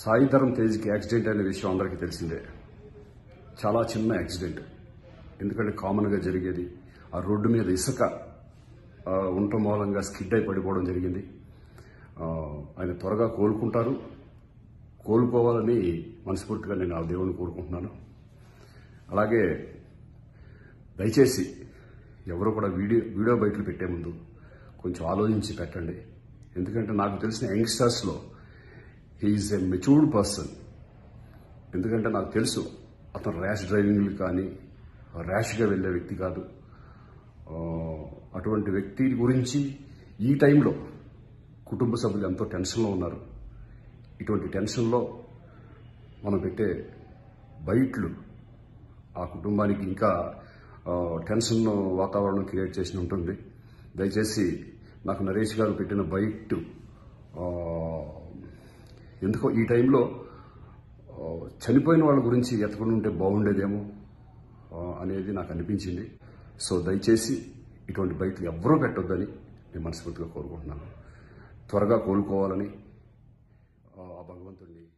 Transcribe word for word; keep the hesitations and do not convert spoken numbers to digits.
Sai Dharam తేజ్కి accident అనే విషయం అందరికీ తెలిసిందే. చాలా చిన్న యాక్సిడెంట్. ఎందుకంటే కామన్గా జరిగేది. ఆ రోడ్డు మీద ఇసుక ఉండటం మూలంగా స్కిడ్ అయి పడిపోవడం జరిగింది. ఆయన త్వరగా కోలుకుంటారు. కోలుకోవాలని మనస్ఫూర్తిగా నేను ఆ దేవుని కోరుకుంటున్నాను. అలాగే దయచేసి ఎవరు కూడా వీడియో వీడియో బయటలు పెట్టే ముందు కొంచెం ఆలోచించి పెట్టండి. ఎందుకంటే నాకు తెలిసిన యంగ్స్టర్స్లో హీఈస్ ఎ మెచ్యూర్డ్ పర్సన్. ఎందుకంటే నాకు తెలుసు అతను ర్యాష్ డ్రైవింగ్లు కానీ ర్యాష్గా వెళ్ళే వ్యక్తి కాదు. అటువంటి వ్యక్తి గురించి ఈ టైంలో కుటుంబ సభ్యులు ఎంతో టెన్షన్లో ఉన్నారు. ఇటువంటి టెన్షన్లో మనం పెట్టే బయట్లు ఆ కుటుంబానికి ఇంకా టెన్షన్ వాతావరణం క్రియేట్ చేసి ఉంటుంది. దయచేసి నాకు నరేష్ గారు పెట్టిన బైట్ ఎందుకో ఈ టైంలో చనిపోయిన వాళ్ళ గురించి ఎతకుండా ఉంటే బాగుండేదేమో అనేది నాకు అనిపించింది. సో దయచేసి ఇటువంటి బయటలు ఎవ్వరూ పెట్టొద్దని నేను మనస్ఫూర్తిగా కోరుకుంటున్నాను. త్వరగా కోలుకోవాలని ఆ భగవంతుడిని